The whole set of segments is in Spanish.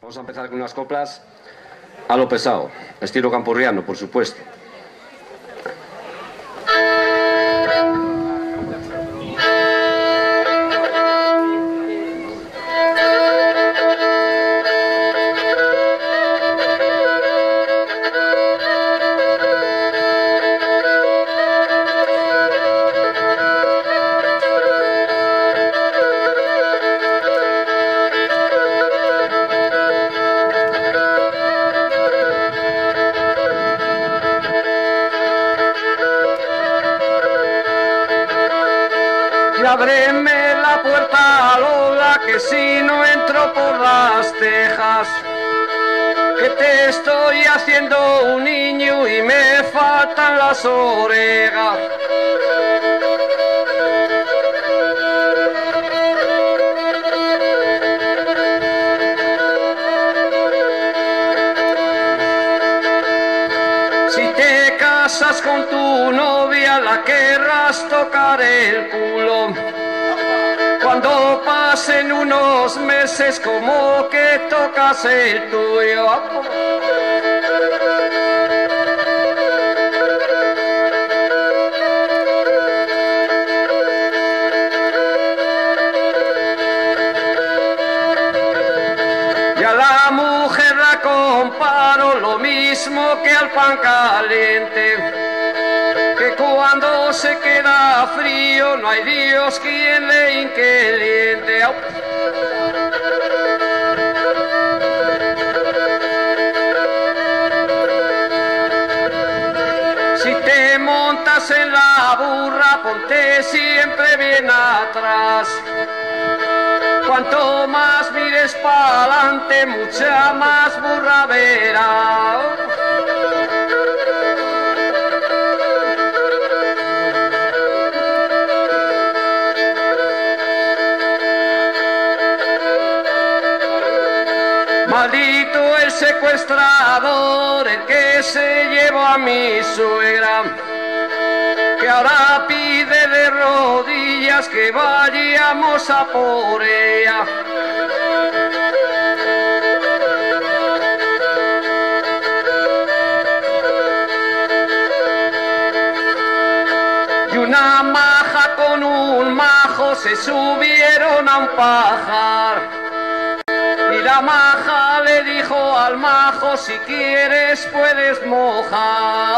Vamos a empezar con unas coplas a lo pesado, estilo campurriano, por supuesto. Ábreme la puerta, Lola, que si no entro por las tejas, que te estoy haciendo un niño y me faltan las orejas. Si te casas con tu novia, la querrás tocar el culo. Cuando pasen unos meses, como que tocas el tuyo. Y a la mujer la comparo lo mismo que al pan caliente, que cuando se queda frío no hay Dios quien le hinque el diente. Si te montas en la burra, ponte siempre bien atrás. Cuanto más mires para adelante, mucha más burra verás. Maldito el secuestrador, el que se llevó a mi suegra, que ahora pide de rodillas que vayamos a por ella. Y una maja con un majo se subieron a un pajar. Y la maja le dijo al majo, si quieres puedes mojar.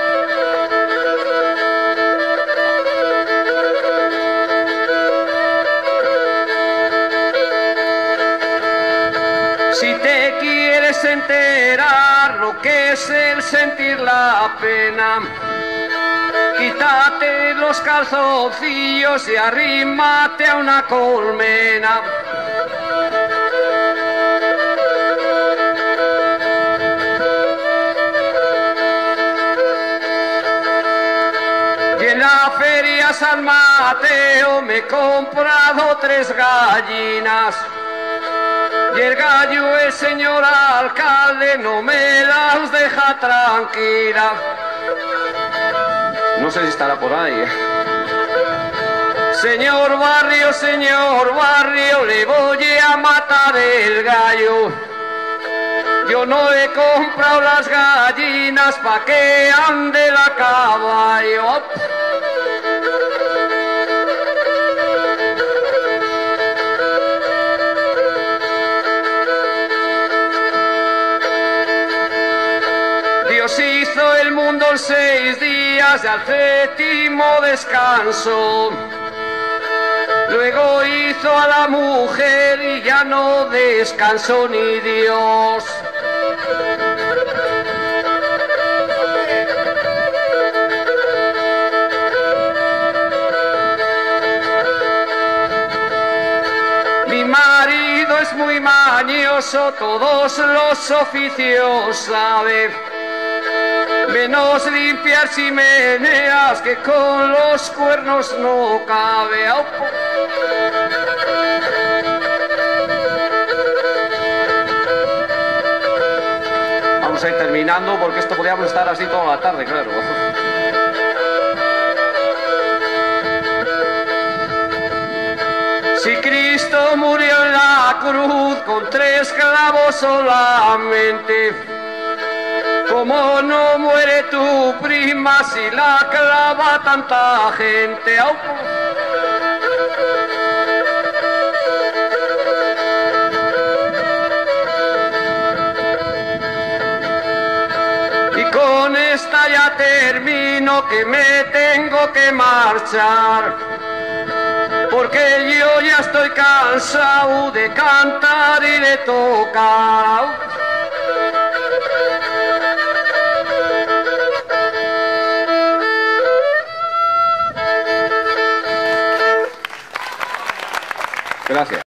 Si te quieres enterar lo que es el sentir la pena, quítate los calzoncillos y arrímate a una colmena. Y en la feria San Mateo me he comprado 3 gallinas. Y el gallo, el señor alcalde, no me las deja tranquila. No sé si estará por ahí. Señor barrio, le voy a matar el gallo. Yo no he comprado las gallinas pa' que ande la caballo. Dios hizo el mundo en 6 días y al 7º descansó. Luego hizo a la mujer y ya no descansó ni Dios. Mi marido es muy mañoso, todos los oficios sabe, menos limpiar chimeneas, que con los cuernos no cabe. Vamos a ir terminando porque esto podríamos estar así toda la tarde, claro. Si Cristo murió en la cruz con 3 clavos solamente. Como no muere tu prima si la clava tanta gente. Y con esta ya termino, que me tengo que marchar, porque yo ya estoy cansado de cantar y de tocar. Gracias.